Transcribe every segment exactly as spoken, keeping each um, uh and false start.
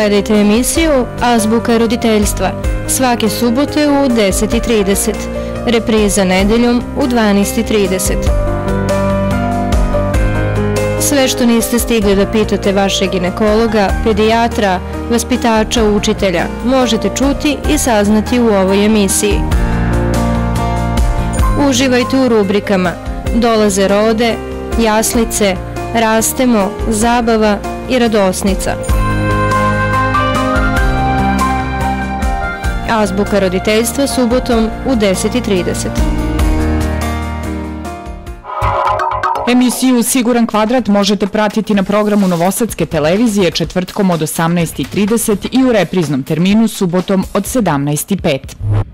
Gledajte emisiju Azbuka roditeljstva svake subote u deset i trideset, repriza nedeljom u dvanaest i trideset. Sve što niste stigli da pitate vašeg ginekologa, pedijatra, vaspitača, učitelja, možete čuti i saznati u ovoj emisiji. Uživajte u rubrikama Dolaze rode, Jaslice, Rastemo, Zabava i Radosnica. Azbuka roditeljstva subotom u deset i trideset. Emisiju Siguran kvadrat možete pratiti na programu Novosadske televizije četvrtkom od osamnaest i trideset i u repriznom terminu subotom od sedamnaest i pet.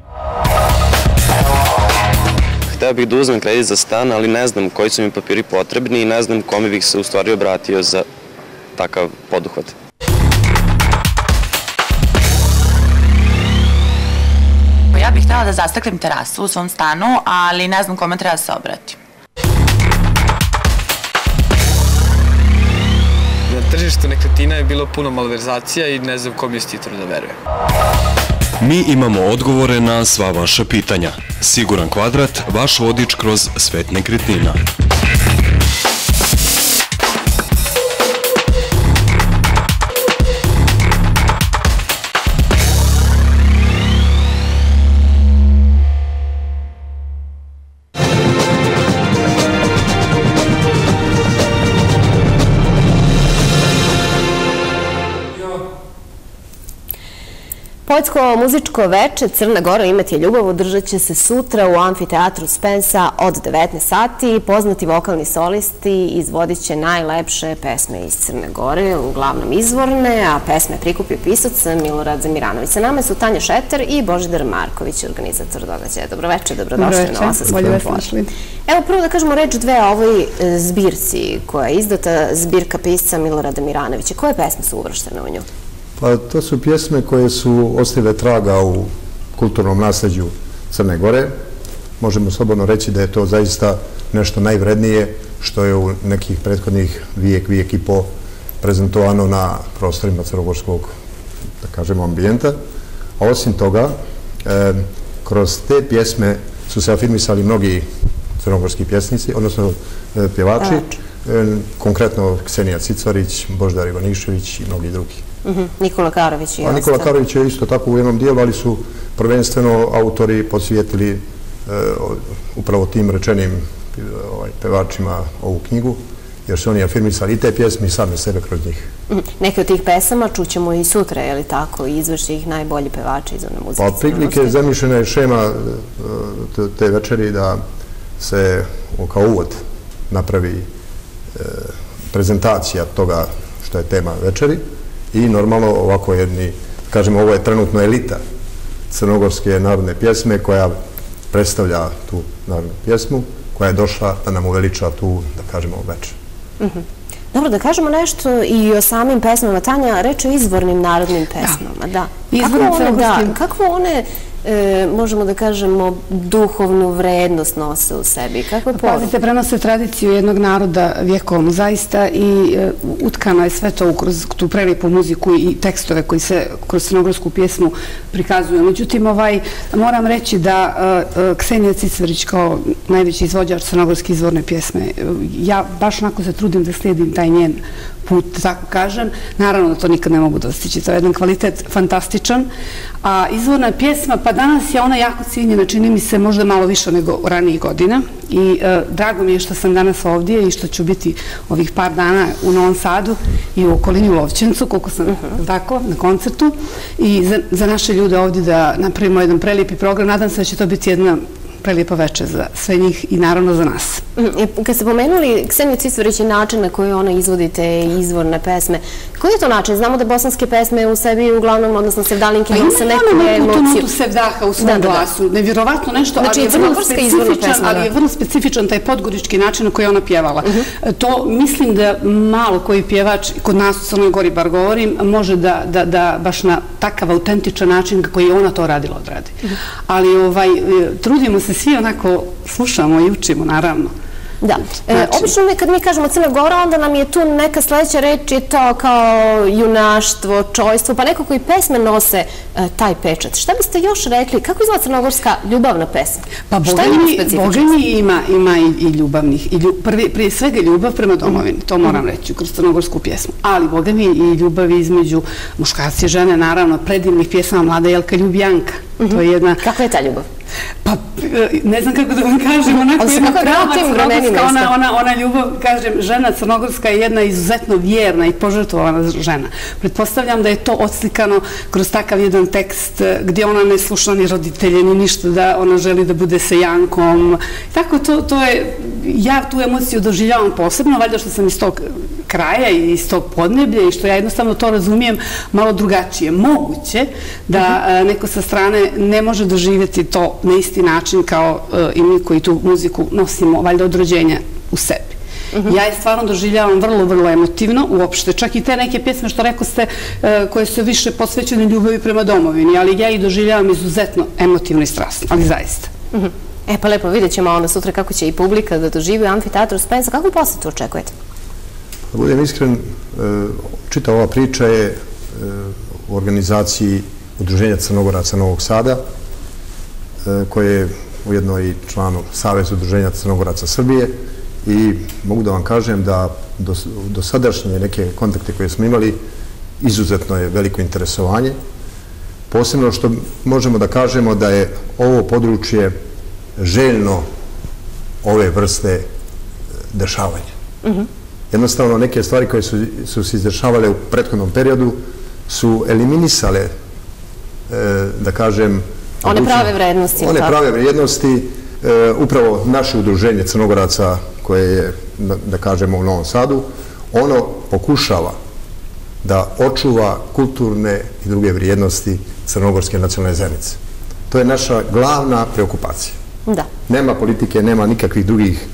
Hteo bih da uzmem kredit za stan, ali ne znam koji su mi papiri potrebni i ne znam kome bih se u stvari obratio za takav poduhvat. Ja bih htjela da zastaklim terasu u svom stanu, ali ne znam kome treba se obratim. Na tržištu nekretnina je bilo puno malverzacija i ne znam kom investitoru da verujem. Mi imamo odgovore na sva vaša pitanja. Siguran kvadrat, vaš vodič kroz svet nekretnina. Poetsko-muzičko veče Crna Gora imati je ljubav održat će se sutra u amfiteatru Spensa od devetnaest sati. Poznati vokalni solisti izvodit će najlepše pesme iz Crne Gore, uglavnom izvorne, a pesme prikupio pisac Milorad Zamiranović. Sa nama su Tanja Šeter i Božidar Marković, organizator događaja. Dobroveče, dobrodošli na Novosadsku folklor. Evo prvo da kažemo reč dve o ovoj zbirci koja je izdata, zbirka pisca Milorada Miranovića. Koje pesme su uvrštene u nju? Pa to su pjesme koje su ostavile traga u kulturnom nasleđu Crne Gore. Možemo slobodno reći da je to zaista nešto najvrednije što je u nekih prethodnih vijek, vijek i po prezentovano na prostorima crnogorskog, da kažemo, ambijenta. A osim toga, kroz te pjesme su se afirmisali mnogi crnogorski pjesnici, odnosno pjevači, konkretno Ksenija Cicvarić, Božidar Ivanišević i mnogi drugi. Nikola Karović i ostalo. Nikola Karović je isto tako u jednom dijelu, ali su prvenstveno autori posvijetili upravo tim rečenim pevačima ovu knjigu, jer su oni afirmisali i te pjesme i same sebe kroz njih. Neke od tih pesama čućemo i sutra, je li tako, i izvrši ih najbolji pevači iz one muzike? Pa prilike zamišljena je šema te večeri da se kao uvod napravi prezentacija toga što je tema večeri. I normalno ovako jedni, kažemo, ovo je trenutno elita crnogorske narodne pjesme koja predstavlja tu narodnu pjesmu, koja je došla da nam uveliča tu, da kažemo, večer. Dobro, da kažemo nešto i o samim pesmama. Tanja, reč o izvornim narodnim pesmama. Da. Kako one, možemo da kažemo, duhovnu vrednost nose u sebi? Kako je poruka? Pazite, prenose tradiciju jednog naroda vjekom zaista i utkano je sve to kroz tu prelijepu muziku i tekstove koji se kroz crnogorsku pjesmu prikazuju. Međutim, moram reći da Ksenija Cicvarić kao najveći izvođač crnogorske izvorne pjesme, ja baš onako se trudim da slijedim taj njen put, tako kažem. Naravno da to nikad ne mogu dostići. To je jedan kvalitet fantastičan. A izvorna pjesma, pa danas je ona jako cijenjena, čini mi se možda malo više nego ranijih godina. I drago mi je što sam danas ovdje i što ću biti ovih par dana u Novom Sadu i u okolini u Lovćencu, koliko sam tako, na koncertu. I za naše ljude ovdje da napravimo jedan prelijepi program. Nadam se da će to biti jedna prelijepa večer za sve njih i naravno za nas. Kad ste pomenuli Kseniju Cicvarić i način na koji ona izvodi te izvorne pesme, koji je to način? Znamo da bosanske pesme u sebi uglavnom, odnosno sevdalinke, ima se neku emociju. Ima neku notu sevdaha u svom glasu, nevjerovatno nešto, ali je vrlo specifičan taj podgorički način na koji je ona pjevala. To mislim da malo koji pjevač, kod nas u Crnoj Gori bar govorim, može da baš na takav autentičan način kako je ona to radila odradi. Ali trudimo se svi onako, slušamo i učimo, naravno. Da. Obično kad mi kažemo Crna Gora, onda nam je tu neka sledeća reč, je to kao junaštvo, čojstvo, pa neko koji pesme nose taj pečat. Šta biste još rekli? Kako izgleda crnogorska ljubavna pesma? Pa Bogami ima i ljubavnih. Prije svega ljubav prema domovini, to moram reći, kroz crnogorsku pjesmu. Ali Bogami i ljubavi između muškarci i žene, naravno, predivnih pjesama Mlada Jelka Ljubijanka. Kako je ta ljubav? Pa, ne znam kako da vam kažem, onako jedna prava crnogorska, ona ljubav, kažem, žena crnogorska je jedna izuzetno vjerna i požrtvovana žena. Pretpostavljam da je to odslikano kroz takav jedan tekst gdje ona ne sluša ni roditelje, ni ništa, da ona želi da bude sejankom. Tako, to je, ja tu emociju doživljavam posebno, valjda što sam iz tog kraja i iz tog podneblja i što ja jednostavno to razumijem malo drugačije. Moguće da neko sa strane ne može doživjeti to na isti način kao i mi koji tu muziku nosimo, valjda od rođenja u sebi. Ja je stvarno doživljavam vrlo, vrlo emotivno, uopšte. Čak i te neke pjesme, što rekao ste, koje su više posvećene ljubavi prema domovini, ali ja ih doživljavam izuzetno emotivno i strasno, ali zaista. E pa lepo, vidjet ćemo onda sutra kako će i publika da doživi u Amfiteatru Spensa. Kakvu posetu očekujete? Da budem iskren, čita ova priča je u organizaciji Udruženja Crnogoraca Novog Sada, koje je ujedno i članu Saveza Udruženja Crnogoraca Srbije, i mogu da vam kažem da do sadašnje neke kontakte koje smo imali izuzetno je veliko interesovanje. Posebno što možemo da kažemo da je ovo područje željno ove vrste dešavanja. Jednostavno neke stvari koje su se izdešavale u prethodnom periodu su eliminisale, da kažem, one prave vrednosti. One prave vrednosti. Upravo naše udruženje Crnogoraca koje je, da kažemo, u Novom Sadu, ono pokušava da očuva kulturne i druge vrijednosti crnogorske nacionalne zajednice. To je naša glavna preokupacija. Nema politike, nema nikakvih drugih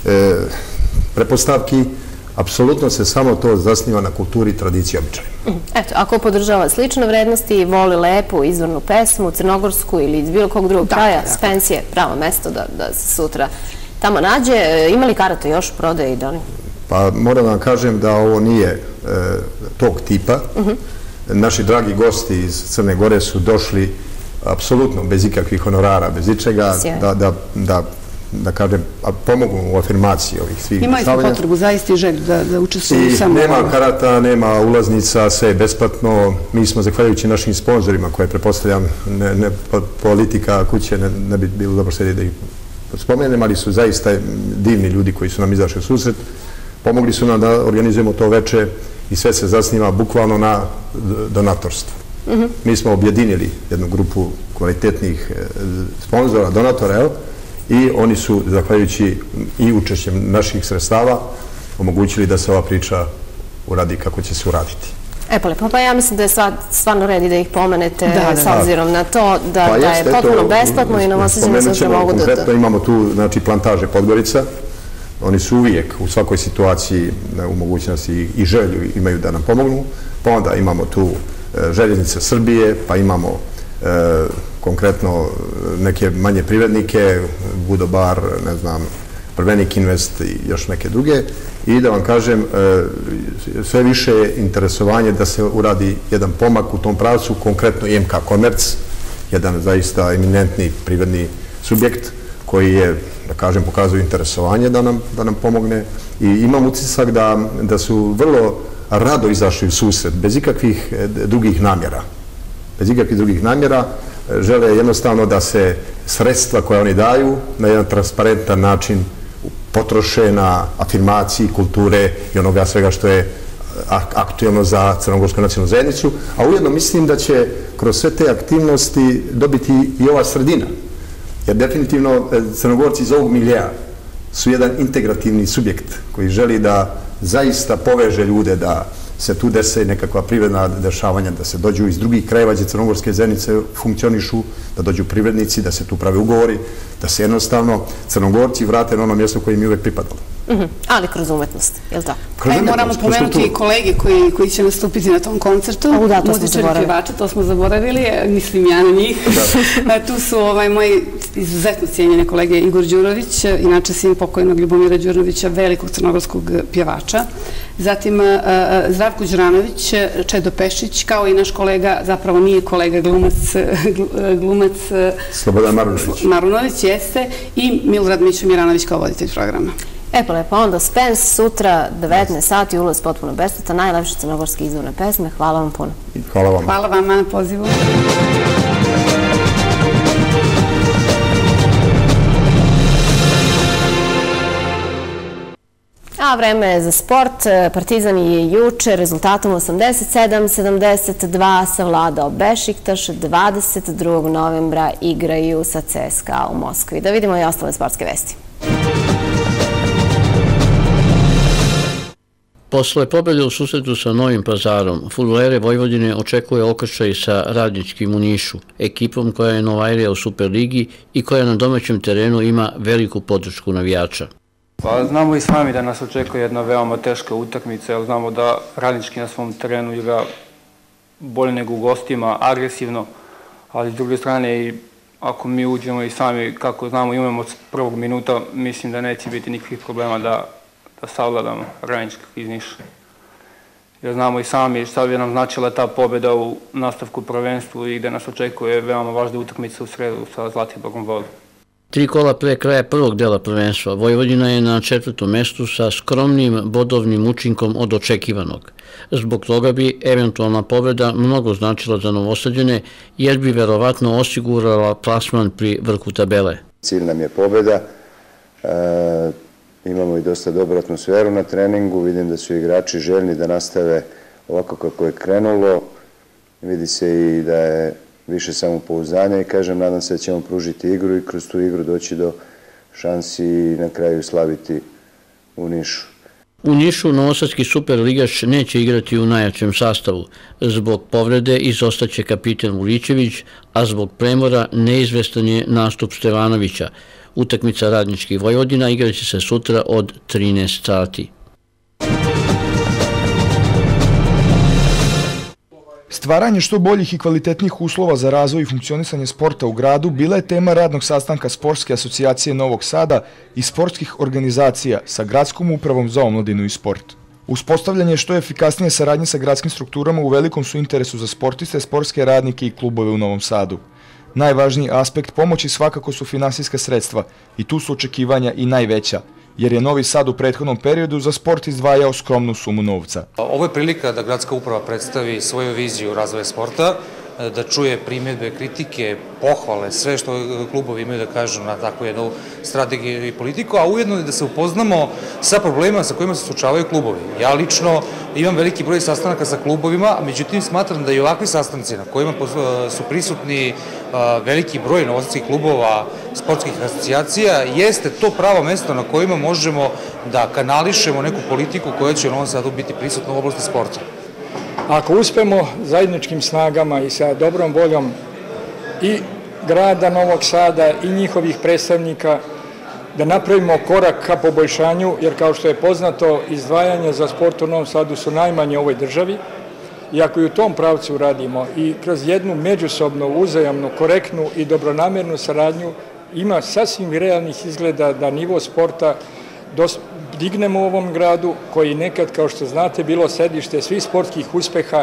prepostavki. Apsolutno se samo to zasniva na kulturi, tradiciji i običajima. Eto, ako podržava slične vrednosti, voli lepu, izvornu pesmu, crnogorsku ili iz bilo kog drugog kraja, Spens je pravo mesto da se sutra tamo nađe. Ima li karata još prodaje i da li? Pa moram vam kažem da ovo nije tog tipa. Naši dragi gosti iz Crne Gore su došli apsolutno bez ikakvih honorara, bez ičega, da da kažem, pomogu u afirmaciji ovih svih dešavanja. Imaju smo potrebu zaista i želju da učestvuju samo. Nema karata, nema ulaznica, sve je besplatno. Mi smo, zahvaljujući našim sponzorima, koje prepostavljam, politika kuće, ne bi bilo dobro sedi da ih spomenem, ali su zaista divni ljudi koji su nam izašli u susret. Pomogli su nam da organizujemo to veče i sve se zasniva bukvalno na donatorstvu. Mi smo objedinili jednu grupu kvalitetnih sponzora, donatora, i oni su, zahvaljujući i učešćem naših sredstava, omogućili da se ova priča uradi kako će se uraditi. E pa lepo, pa ja mislim da je stvarno redi da ih pomenete s obzirom na to da je potpuno besplatno i novosađeni sutra mogu da... Konkretno imamo tu plantaže Podgorica. Oni su uvijek u svakoj situaciji u mogućnosti i želju imaju da nam pomognu. Pa onda imamo tu Željeznice Srbije, pa imamo konkretno neke manje privrednike, Budobar, ne znam, Prvenik Invest i još neke druge. I da vam kažem, sve više je interesovanje da se uradi jedan pomak u tom pravcu, konkretno I M K Komerc, jedan zaista eminentni privredni subjekt koji je, da kažem, pokazuje interesovanje da nam pomogne. I imam utisak da su vrlo rado izašli u susret, bez ikakvih drugih namjera. Bez ikakvih drugih namjera. Žele jednostavno da se sredstva koje oni daju na jedan transparentan način potroše na afirmaciji kulture i onoga svega što je aktuelno za crnogorsku nacionalnu zajednicu, a ujedno mislim da će kroz sve te aktivnosti dobiti i ova sredina. Jer definitivno Crnogorci iz ovog miljeja su jedan integrativni subjekt koji želi da zaista poveže ljude, da se tu dese nekakva privredna dešavanja, da se dođu iz drugih krajeva gdje crnogorske zajednice funkcionišu, da dođu privrednici, da se tu prave ugovori. da se jednostavno Crnogorci vrate na ono mjesto koje im je uvek pripadalo. Ali kroz umetnost, je li tako? Aj, moramo pomenuti i kolege koji će nastupiti na tom koncertu. Muzičari pjevača, to smo zaboravili, mislim ja na njih. Tu su moji izuzetno cijenjene kolege Igor Đurović, inače sin pokojnog Ljubomira Đurovića, velikog crnogorskog pjevača. Zatim Zdravko Đuranović, Čedo Pešić, kao i naš kolega, zapravo nije kolega, glumac Slobodan Marunović. Marunović jeste i Milorad Mićo Miranović kao voditelj programa. E pa lepo, onda Spence, sutra, devetnaest sati, ulaz potpuno besplatan, najlepše crnogorske izvorne pesme. Hvala vam puno. Hvala vam. Hvala vama na pozivu. A vreme je za sport. Partizan je juče rezultatom osamdeset sedam sedamdeset dva savladao Bešiktaš. dvadeset drugog novembra igraju sa C S K A u Moskvi. Da vidimo i ostale sportske vesti. Posle pobjede u susretu sa Novim Pazarom, fudbalere Vojvodine očekuje okršaj sa Radničkim u Nišu, ekipom koja je novajrija u Superligi i koja na domaćem terenu ima veliku podršku navijača. Pa znamo i sami da nas očekuje jedna veoma teška utakmica, jer znamo da Radnički na svom terenu igra bolje nego u gostima, agresivno, ali s druge strane i ako mi uđemo i sami, kako znamo, imamo od prvog minuta, mislim da neće biti nikakvih problema da da savladamo Radničkog iz Niša. Jer znamo i sami šta bi nam značila ta pobjeda u nastavku prvenstvu i gde nas očekuje veoma važna utakmica u sredu sa Zlatiborom Vodom. Tri kola pre kraja prvog dela prvenstva, Vojvodina je na četvrtom mestu sa skromnim bodovnim učinkom od očekivanog. Zbog toga bi eventualna pobjeda mnogo značila za Novosađane, jer bi verovatno osigurala plasman pri vrhu tabele. Cilj nam je pobjeda. Imamo i dosta dobru atmosferu na treningu, vidim da su igrači željni da nastave ovako kako je krenulo. Vidi se i da je više samopouzdanja i kažem, nadam se da ćemo pružiti igru i kroz tu igru doći do šansi i na kraju slaviti u Nišu. U Nišu novosadski superligaš neće igrati u najjačem sastavu. Zbog povrede izostaće kapiten Vulićević, a zbog premora neizvestan je nastup Stevanovića. Utakmica Radnički Vojvodina igraće se sutra od trinaest sati. Stvaranje što boljih i kvalitetnijih uslova za razvoj i funkcionisanje sporta u gradu bila je tema radnog sastanka Sportske asocijacije Novog Sada i sportskih organizacija sa Gradskom upravom za omladinu i sport. Uspostavljanje što efikasnije saradnje sa gradskim strukturama u velikom su interesu za sportiste, sportske radnike i klubove u Novom Sadu. Najvažniji aspekt pomoći svakako su finansijska sredstva i tu su očekivanja i najveća, jer je Novi Sad u prethodnom periodu za sport izdvajao skromnu sumu novca. Ovo je prilika da Gradska uprava predstavi svoju viziju razvoja sporta, da čuje primjedbe, kritike, pohvale, sve što klubovi imaju da kažu na takvu jednu strategiju i politiku, a ujedno da se upoznamo sa problemima sa kojima se suočavaju klubovi. Ja lično imam veliki broj sastanaka sa klubovima, a međutim smatram da i ovakvi sastanci na kojima su prisutni veliki broj novosadskih klubova, sportskih asocijacija, jeste to pravo mesto na kojima možemo da kanališemo neku politiku koja će u Novom Sadu biti prisutna u oblasti sporta. Ako uspemo zajedničkim snagama i sa dobrom voljom i grada Novog Sada i njihovih predstavnika da napravimo korak ka poboljšanju, jer kao što je poznato, izdvajanja za sport u Novom Sadu su najmanje u ovoj državi, i ako i u tom pravcu radimo i kroz jednu međusobno, uzajamnu, korektnu i dobronamernu saradnju, ima sasvim realnih izgleda da nivo sporta dignemo u ovom gradu, koji nekad, kao što znate, bilo sedište svih sportskih uspeha.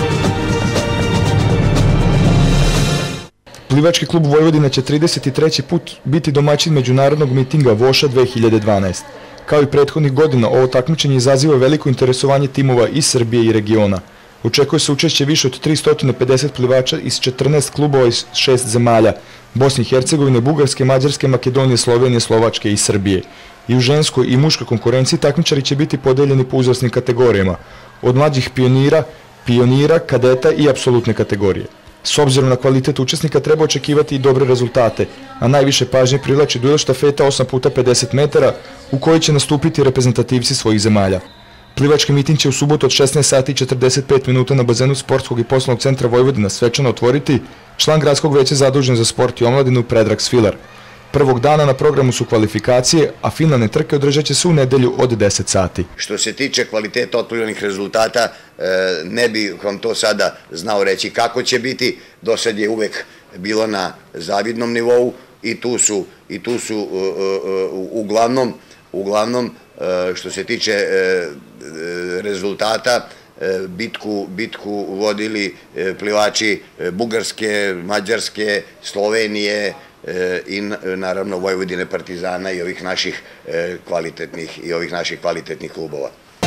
Plivački klub Vojvodina će trideset treći put biti domaćin međunarodnog mitinga Voša dve hiljade dvanaeste. Kao i prethodnih godina, ovo takmičenje izaziva veliko interesovanje timova iz Srbije i regiona. Očekuje se učešće više od tristo pedeset plivača iz četrnaest klubova iz šest zemalja: Bosne i Hercegovine, Bugarske, Mađarske, Makedonije, Slovenije, Slovačke i Srbije. I u ženskoj i muškoj konkurenciji takmičari će biti podeljeni po uzrasnim kategorijama, od mlađih pionira, pionira, kadeta i apsolutne kategorije. S obzirom na kvalitet učesnika treba očekivati i dobre rezultate, a najviše pažnje privlači duel štafeta osam puta pedeset metara u kojoj će nastupiti reprezentativci svojih zemalja. Plivački miting će u subotu od šesnaest sati i četrdeset pet minuta na bazenu Sportskog i poslovnog centra Vojvodina svečano otvoriti član Gradskog veća zadužen za sport i omladinu Predrag Svilar. Prvog dana na programu su kvalifikacije, a finalne trke održat će se u nedelju od deset sati. Što se tiče kvaliteta otvorenih rezultata, ne bih vam to sada znao reći kako će biti. Do sad je uvek bilo na zavidnom nivou i tu su, i tu su uglavnom, uglavnom što se tiče rezultata, bitku, bitku vodili plivači Bugarske, Mađarske, Slovenije i naravno Vojvodine, Partizana i ovih naših kvalitetnih i ovih naših kvalitetnih klubova.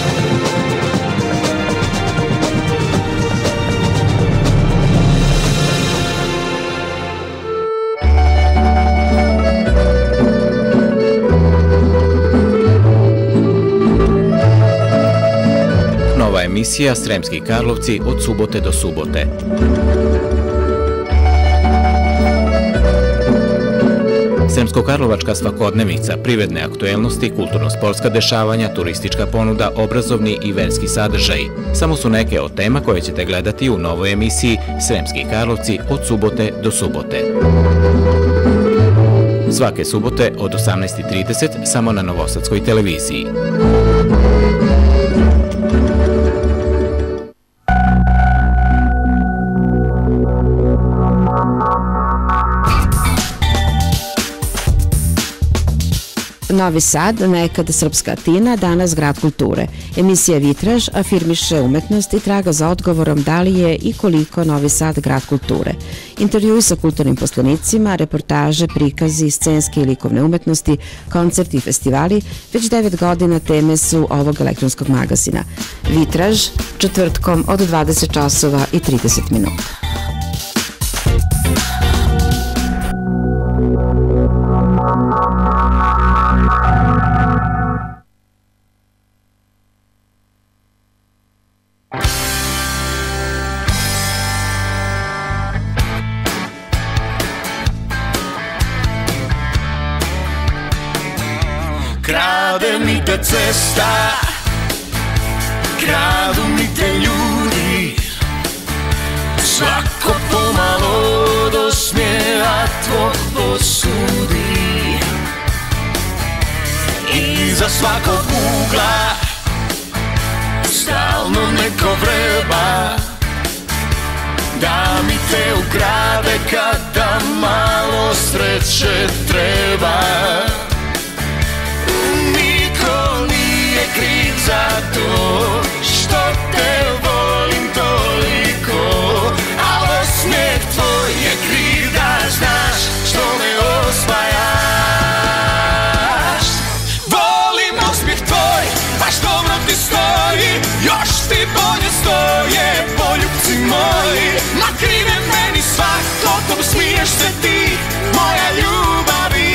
Emisija Sremski Karlovci od subote do subote. Sremsko-karlovačka svakodnevnica, privredne aktuelnosti, kulturno-sportska dešavanja, turistička ponuda, obrazovni i verski sadržaji. Samo su neke od tema koje ćete gledati u novoj emisiji Sremski Karlovci od subote do subote. Svake subote od osamnaest i trideset samo na Novosadskoj televiziji. Novi Sad, nekad srpska Atina, danas grad kulture. Emisija Vitraž afirmiše umetnost i traga za odgovorom da li je i koliko Novi Sad grad kulture. Intervjui sa kulturnim poslanicima, reportaže, prikazi, scenske i likovne umetnosti, koncerti i festivali, već devet godina teme su ovog elektronskog magazina. Vitraž, četvrtkom od dvadeset časova i trideset minuta. Krade mi te cesta, kradu mi te ljudi, svako pomalo do smjeha tvog posudi. Iza svakog ugla stalno neko vreba da mi te ukrade kada malo sreće treba. Kriv za to što te volim toliko, a osmijeh tvoj je kriv da znaš što me osvajaš. Volim osmijeh tvoj, baš dobro ti stoji, još ti bolje stoje poljubci moji. Ma krive meni svako, tom smiješ se ti, moja ljubavi.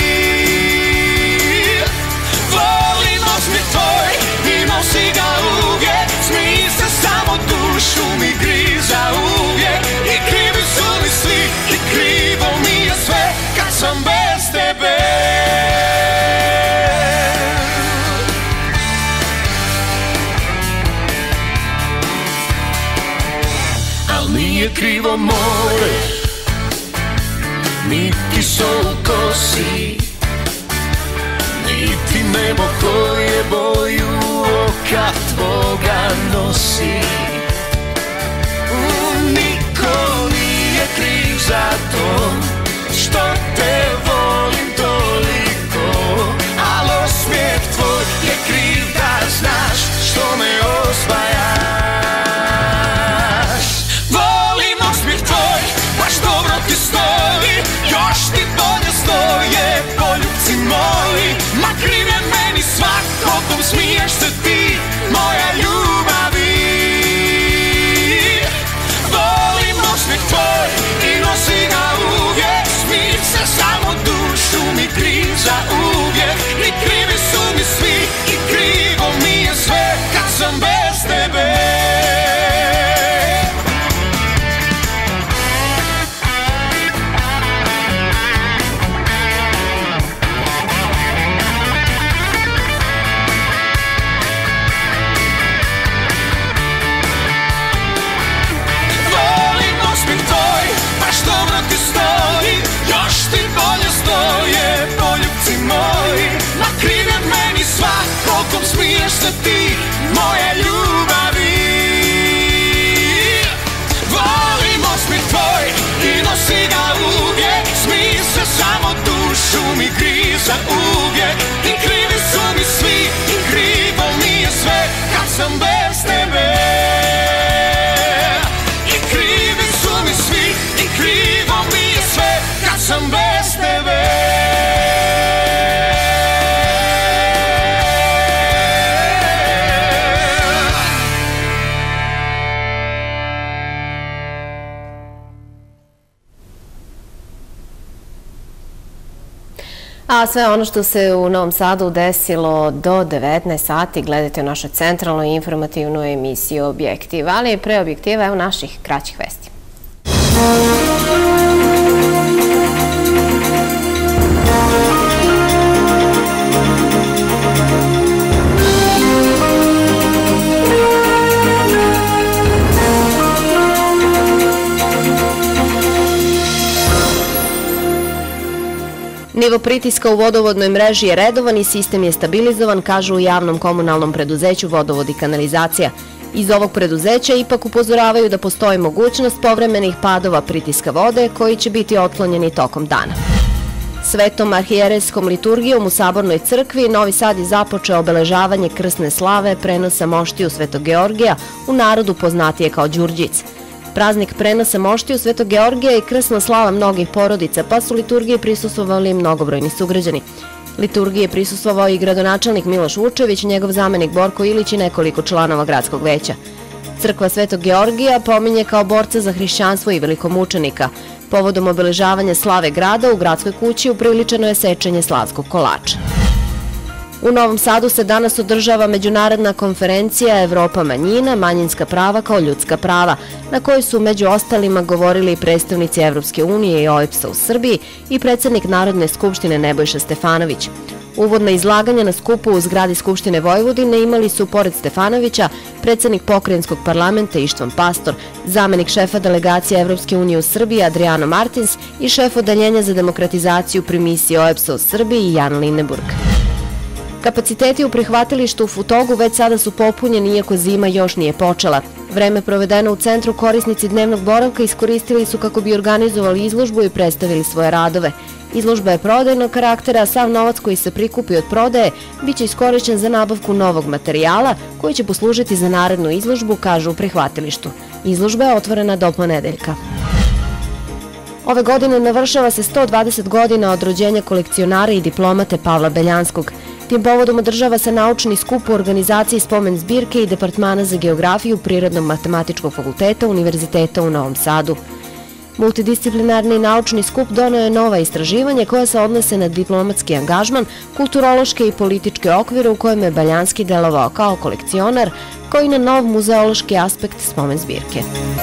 Volim osmijeh tvoj, nosi ga uvijek, smiji se samo dušu mi griza uvijek. I krivi su mi svi, i krivo mi je sve kad sam bez tebe. Al nije krivo more, niti sol u kosi, niti nebo koje boju oka tvoga nosi. Niko nije kriv za to što te volim toliko, al osmijeh tvoj je kriv da znaš što me osvajaš. Volim osmijeh tvoj, baš dobro ti stoji, još ti bolje stoje poljubci moji. Ma kriv je meni svako, tom smiješ se ti, moja ljubavi. Volim osmijeh tvoj i nosi ga uvijek, smij se samo dušu mi griza uvijek. I krivi su mi svi, i krivo mi je sve kad sam bez tebe. Još ti bolje stoje se ti moje ljubavi. Volim osmih tvoj i nosi ga uvijek, smij se samo dušu mi griza uvijek. I krivi su mi svi, i krivo mi je sve kad sam bez tebe. I krivi su mi svi, i krivo mi je sve kad sam bez tebe. A sve ono što se u Novom Sadu desilo do devetnaest sati gledajte u našoj centralnoj informativnoj emisiji Objektiv. Ali pre Objektiva evo naših kraćih vesti. Nivo pritiska u vodovodnoj mreži je redovan i sistem je stabilizovan, kažu u javnom komunalnom preduzeću Vodovod i kanalizacija. Iz ovog preduzeća ipak upozoravaju da postoji mogućnost povremenih padova pritiska vode koji će biti otklonjeni tokom dana. Svetom arhijerejskom liturgijom u Sabornoj crkvi Novi Sad je započeo obeležavanje krsne slave prenosa moštiju Svetog Georgija, u narodu poznatije kao Đurđic. Praznik prenosa moštiju Svetog Georgija je krsna slava mnogih porodica, pa su liturgije prisustvovali mnogobrojni sugrađani. Liturgiji je prisustvovao i gradonačelnik Miloš Vučević, njegov zamenik Borko Ilić i nekoliko članova gradskog veća. Crkva Svetog Georgija pominje kao borca za hrišćanstvo i velikomučenika. Povodom obeležavanja slave grada u gradskoj kući upriličeno je sečenje slavskog kolača. U Novom Sadu se danas održava međunarodna konferencija Evropa manjina, manjinska prava kao ljudska prava, na kojoj su među ostalima govorili i predstavnici Evropske unije i O E B S A u Srbiji i predsjednik Narodne skupštine Nebojša Stefanović. Uvodna izlaganja na skupu u zgradi Skupštine Vojvodine imali su, pored Stefanovića, predsjednik pokrajinskog parlamenta Ištvan Pastor, zamenik šefa delegacije Evropske unije u Srbiji Adriano Martins i šef odeljenja za demokratizaciju pri misiji O E B S A u Srbiji Jan Lindeburg. Kapaciteti u prihvatilištu u Futogu već sada su popunjeni, iako zima još nije počela. Vreme provedeno u centru korisnici dnevnog boravka iskoristili su kako bi organizovali izložbu i predstavili svoje radove. Izložba je prodajnog karaktera, a sav novac koji se prikupi od prodaje biće iskorišćen za nabavku novog materijala koji će poslužiti za narednu izložbu, kažu u prihvatilištu. Izložba je otvorena do ponedeljka. Ove godine navršava se sto dvadeset godina od rođenja kolekcionara i diplomate Pavla Beljanskog. Tim povodom održava se naučni skup u organizaciji Spomen zbirke i Departmana za geografiju Prirodnog matematičkog fakulteta Univerziteta u Novom Sadu. Multidisciplinarni naučni skup doneo je nova istraživanja koja se odnose na diplomatski angažman, kulturološke i političke okvire u kojem je Beljanski delovao kao kolekcionar, kao i na nov muzeološki aspekt Spomen zbirke.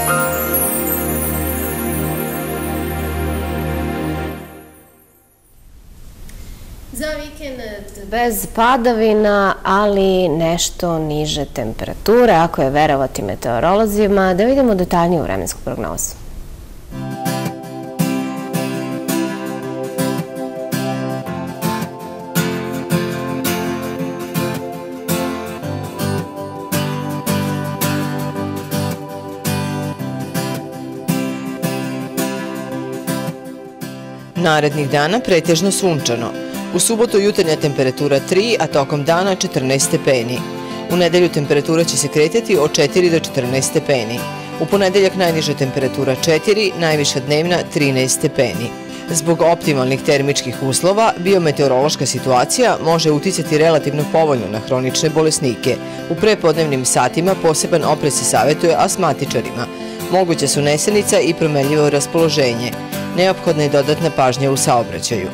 Za vikend bez padavina, ali nešto niže temperature, ako je verovati meteorolozima. Da vidimo detaljniju vremensku prognozu. Narednih dana pretežno sunčano. U subotu jutarnja temperatura tri, a tokom dana četrnaest stepeni. U nedelju temperatura će se kretati od četiri do četrnaest stepeni. U ponedeljak najniža temperatura četiri, najviša dnevna trinaest stepeni. Zbog optimalnih termičkih uslova, biometeorološka situacija može uticati relativno povoljno na hronične bolesnike. U prepodnevnim satima poseban oprez se savjetuje astmatičarima. Moguća su nesanica i promenljivo raspoloženje. Neophodna je dodatna pažnja u saobraćaju.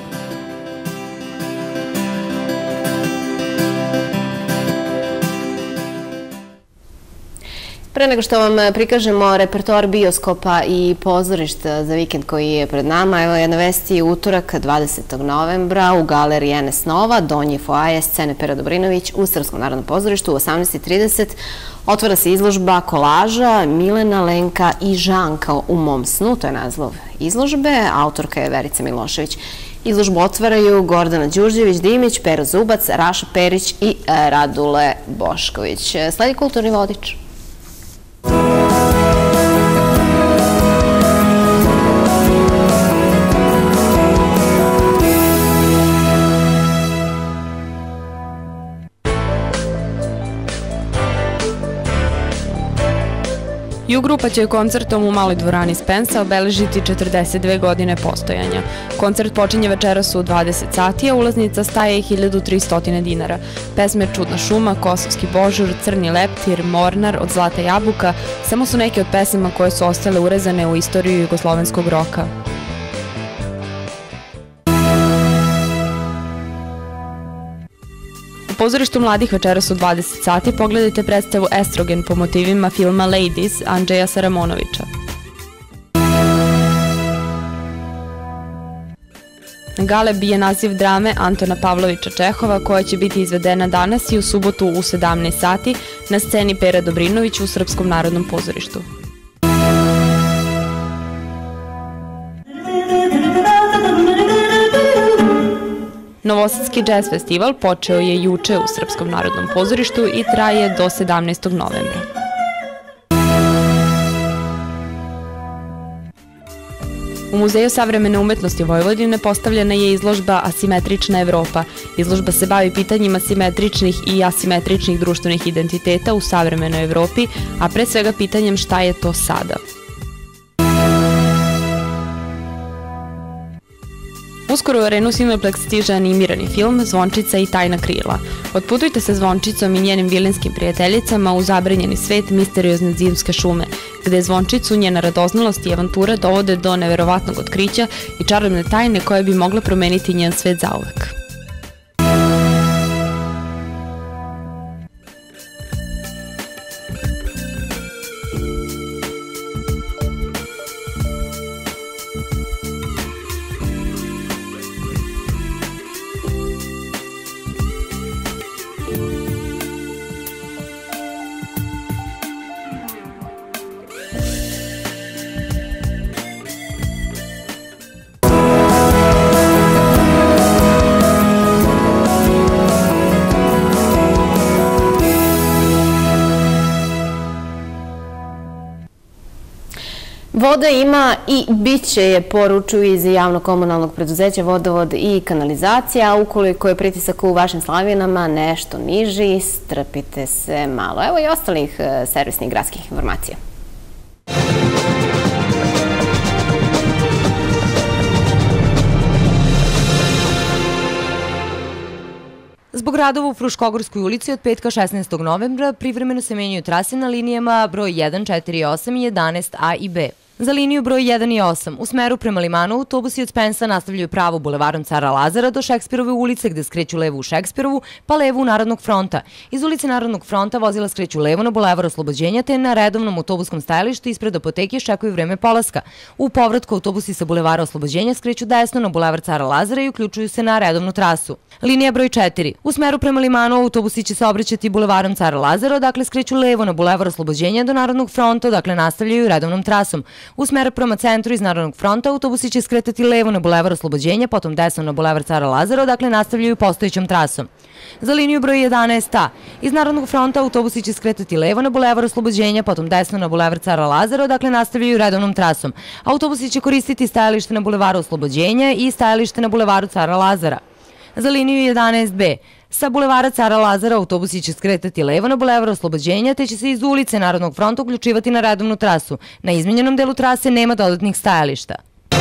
Pre nego što vam prikažemo repertoar bioskopa i pozorišta za vikend koji je pred nama, evo jedna vesti, utorak dvadesetog novembra u galeriji N S Nova, Donji foaje scene Pera Dobrinović u Srpskom narodnom pozorištu u osamnaest i trideset otvara se izložba kolaža Milena, Lenka i Žanka u mom snu, to je naslov izložbe, autorka je Verica Milošević. Izložbu otvaraju Gordana Đurđević-Dimić, Pero Zubac, Raša Perić i Radule Bošković. Sledi kulturni vodič. U grupa će koncertom u Maloj dvorani Spensa obeležiti četrdeset dve godine postojanja. Koncert počinje večeras u dvadeset sati, a ulaznica staje hiljadu tristo dinara. Pesme Čudna šuma, Kosovski božur, Crni leptir, Mornar, Od zlata jabuka samo su neke od pesama koje su ostale urezane u istoriju jugoslovenskog roka. U pozorištu mladih večeras u dvadeset sati pogledajte predstavu Estrogen po motivima filma Ladies Andreja Saramonovića. Galeb je naziv drame Antona Pavlovića Čehova koja će biti izvedena danas i u subotu u sedamnaest sati na sceni Pera Dobrinović u Srpskom narodnom pozorištu. Novosadski džez festival počeo je juče u Srpskom narodnom pozorištu i traje do sedamnaestog novembra. U Muzeju savremene umetnosti Vojvodine postavljena je izložba Asimetrična Evropa. Izložba se bavi pitanjima simetričnih i asimetričnih društvenih identiteta u savremenoj Evropi, a pre svega pitanjem šta je to sada. Uskoro u Arenu Cineplex stiže animirani film Zvončica i tajna krila. Otputujte se Zvončicom i njenim vilinskim prijateljicama u zabranjeni svet misteriozne zimske šume, gde Zvončicu njena radoznalost i avantura dovode do neverovatnog otkrića i čarobne tajne koje bi mogle promeniti njen svet zauvek. Voda ima i bit će je, poručuju iz javno-komunalnog preduzeća Vodovod i kanalizacija, a ukoliko je pritisak u vašim slavinama nešto niži, strpite se malo. Evo i ostalih servisnih gradskih informacija. Zbog radova u Fruškogorskoj ulici od petka šesnaestog novembra privremeno se menjaju trase na linijama broj jedan, četiri, osam i jedanaest A i B. Za liniju broj jedan i osam u smeru prema Limanu autobusi od Spensa nastavljaju pravo bulevarom Cara Lazara do Šekspirove ulice gde skreću levo u Šekspirovu pa levo u Narodnog fronta. Iz ulice Narodnog fronta vozila skreću levo na bulevar Oslobođenja te na redovnom autobuskom stajalištu ispred apoteke čekaju vreme polaska. U povratku autobusi sa bulevara Oslobođenja skreću desno na bulevar Cara Lazara i uključuju se na redovnu trasu. Linija broj četiri. U smeru prema Limanu autobusi će se obraćati bulevarom Cara Lazara, dakle skreću levo na bulevar Oslobođenja do Narodnog fronta, dakle nastavljaju redovnom trasom. U smeru prema centru iz Narodnog fronta autobusi će skretati levo na bulevar Oslobođenja, potom desno na bulevar Cara Lazara, dakle nastavljaju postojećom trasom. Za liniju broj jedanaest A. Iz Narodnog fronta autobusi će skretati levo na bulevar Oslobođenja, potom desno na bulevar Cara Lazara, dakle nastavljaju redovnom trasom. Autobusi će koristiti stajalište na bulevaru Oslobođenja i stajalište na bulevaru Cara Lazara. Za liniju jedanaest B. Sa bulevara Cara Lazara autobusi će skretati levo na bulevar Oslobođenja te će se iz ulice Narodnog fronta uključivati na redovnu trasu. Na izmenjenom delu trase nema dodatnih stajališta.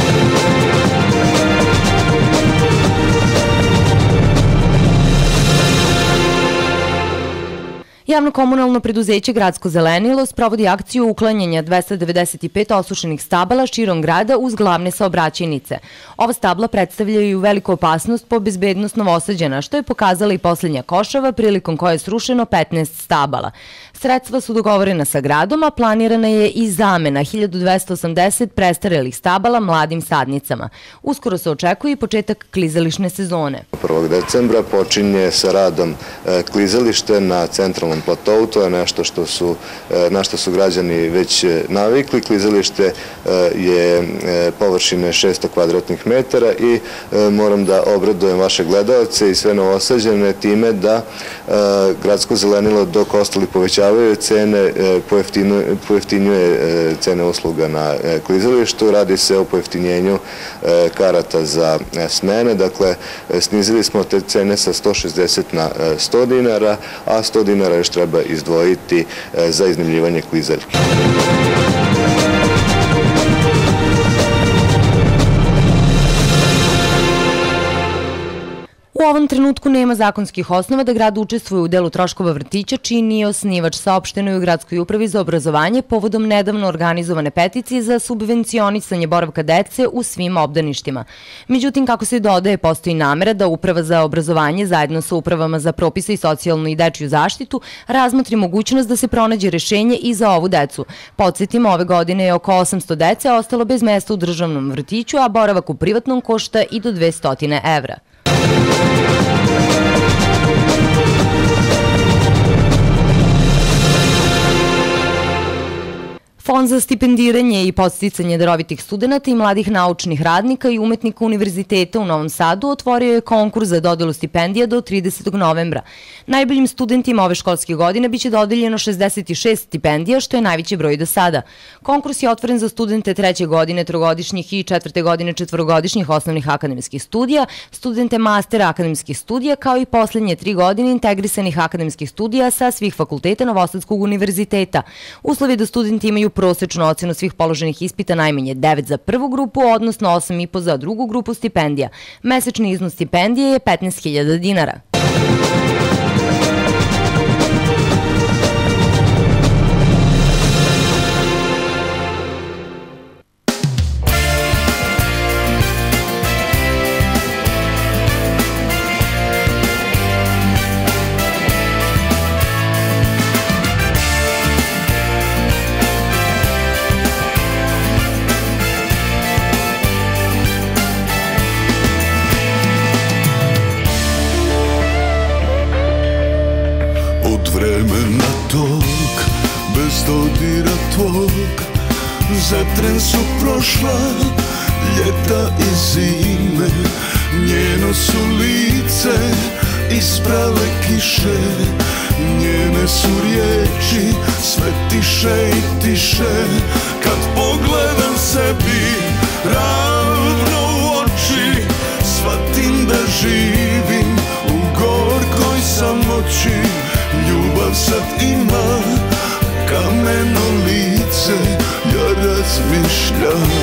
Javno-komunalno preduzeće Gradsko zelenilo sprovodi akciju uklanjanja dvesta devedeset pet osušenih stabala širom grada uz glavne saobraćajnice. Ova stabla predstavljaju veliku opasnost po bezbednost Novosađana, što je pokazala i posljednja košava prilikom koje je srušeno petnaest stabala. Sredstva su dogovorena sa gradom, a planirana je i zamena hiljadu dvesta osamdeset prestarelih stabala mladim sadnicama. Uskoro se očekuje i početak klizališne sezone. prvog decembra počinje sa radom klizalište na centralnom platou, to je nešto što su, na što su građani već navikli. Klizalište je površine šesto kvadratnih metara i moram da obradujem vaše gledalce i sve Novosađane time da gradsko zelenilo dok ostali povećavaju cene, pojeftinjuje cene usluga na klizalištu. Radi se o pojeftinjenju karata za smene, dakle snizili smo te cene sa sto šezdeset na sto dinara, a sto dinara još treba izdvojiti za iznajmljivanje klizaljke. U ovom trenutku nema zakonskih osnova da grad učestvuje u delu troškova vrtića, čiji nije osnivač, saopšteno je u Gradskoj upravi za obrazovanje povodom nedavno organizovane peticije za subvencionisanje boravka dece u svim obdaništima. Međutim, kako se dodaje, postoji namera da Uprava za obrazovanje zajedno sa Upravama za propise i socijalnu i dečiju zaštitu razmotri mogućnost da se pronađe rešenje i za ovu decu. Podsjetimo, ove godine je oko osamsto dece ostalo bez mesta u državnom vrtiću, a boravak u privatnom košta i do dvesta evra. Fond za stipendiranje i podsticanje darovitih studenta i mladih naučnih radnika i umetnika Univerziteta u Novom Sadu otvorio je konkurs za dodelu stipendija do tridesetog novembra. Najboljim studentima ove školske godine biće dodeljeno šezdeset šest stipendija, što je najveći broj do sada. Konkurs je otvoren za studente treće godine trogodišnjih i četvrte godine četvorogodišnjih osnovnih akademskih studija, studente mastera akademskih studija, kao i poslednje tri godine integrisanih akademskih studija sa svih fakulteta Novosadskog univerziteta. Uslov je da studenti imaju prosečnu ocenu svih položenih ispita najmanje devet za prvu grupu, odnosno osam i po za drugu grupu stipendija. Mesečni iznos stipendije je petnaest hiljada dinara. Zatren su prošla ljeta i zime, njeno su lice isprale kiše, njene su riječi sve tiše i tiše. Kad pogledam sebi ravno u oči, shvatim da živim u gorkoj samoći. Ljubav sad ima kameno lice, ja razmišljam,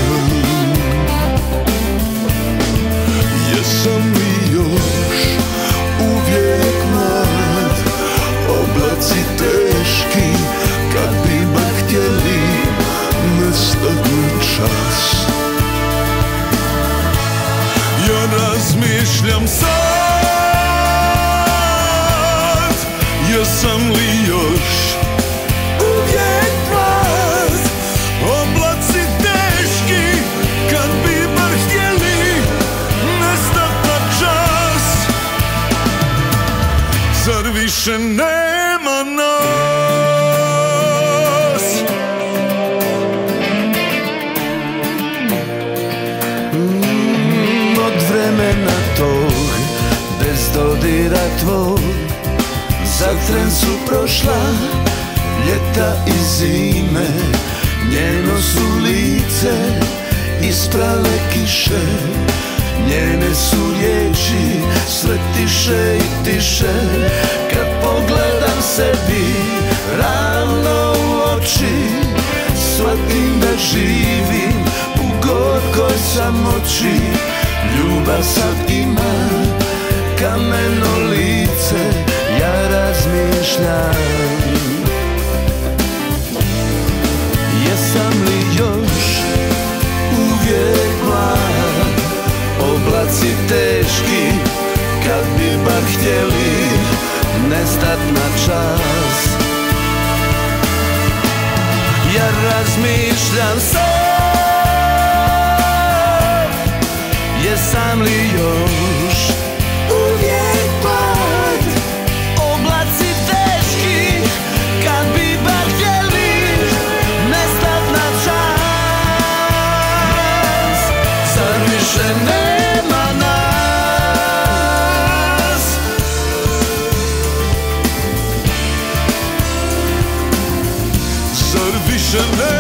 jesam li još uvijek mlad, oblaci teški, kad bi bar htjeli nestat na čas. Ja razmišljam sad, jesam li još uvijek mlad, oblaci teški, kad bi bar htjeli nestat na čas. Zar više nema nas? Mm, od vremena tog, bez dodira tvog, zatren su prošla ljeta i zime, njeno su lice isprale kiše, njene su riječi sve tiše i tiše. Kad pogledam sebi ravno u oči, shvatim da živim u gorkoj samoći. Ljubav sad ima kameno lice, ja razmišljam, jesam li još uvijek mlad, oblaci teški, kad bi bar htjeli nestat na čas. Ja razmišljam sad, jesam li još uvijek mlad, oblaci teški, više ne